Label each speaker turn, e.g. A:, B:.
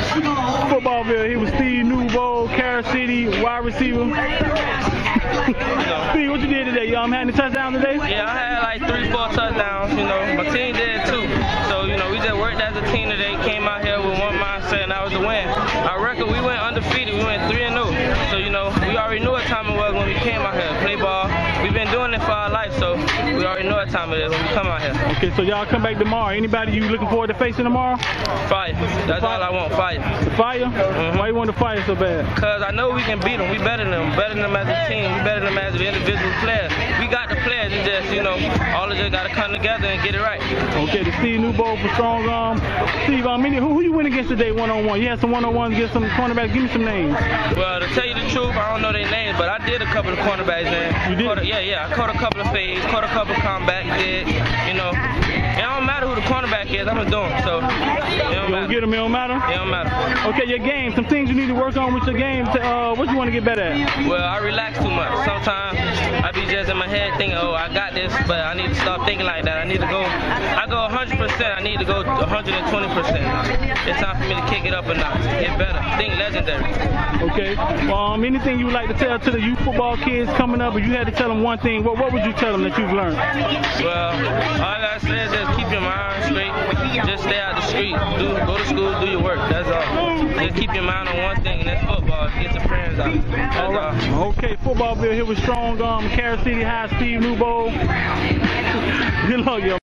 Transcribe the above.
A: Footballville, here with Steve Newbold, Carol City, wide receiver. Steve, what you did today? Had any touchdowns today?
B: Yeah, I had like 3-4 touchdowns, My team did too. So, we just worked as a team today, came out here with one mindset, and that was to win. Our record, we went undefeated. We went 3-0. So, we already knew what time it was when we came out here to play ball. We've been doing it for our life, so we already know what time it is when we come out here.
A: Okay, so y'all come back tomorrow. Anybody you looking forward to facing tomorrow?
B: Fire. That's all I want, fire.
A: Fire? Mm-hmm. Why you want to fire so bad?
B: Because I know we can beat them. We better than them. Better than them as a team. We better than them as individual players. We got the players. It's just, all of us got to come together and get it right.
A: Okay, the Steve Newbold for Strong Arm. Steve, who you win against today one-on-one? You had some one-on-ones against some cornerbacks. Give me some names.
B: Well, to tell you the truth, I don't know their names, but I did a couple of cornerbacks there.
A: You did?
B: Yeah. I caught a couple of fades, caught a couple of comebacks, It don't matter who the cornerback is, I'm going to do them. So, it don't matter.
A: Get them, it don't matter?
B: It don't matter.
A: Okay, your game, some things you need to work on with your game. What you want to get better at?
B: Well, I relax too much. Sometimes I be just in my head thinking, I got this, but I need to stop thinking like that. I go 100%, I need to go 120%. It's time for me to kick it up a notch, get better, think legendary.
A: Okay, anything you would like to tell to the youth football kids coming up, if you had to tell them one thing, what would you tell them that you've learned?
B: Well, all I say is just keep your mind straight, just stay out the street, go to school, do your work, that's all. Just keep your mind on one thing, and that's football, get your friends out. That's all.
A: Okay, Footballville here with Strong Arm, Carol City High, Steve Newbold. Good luck, yo.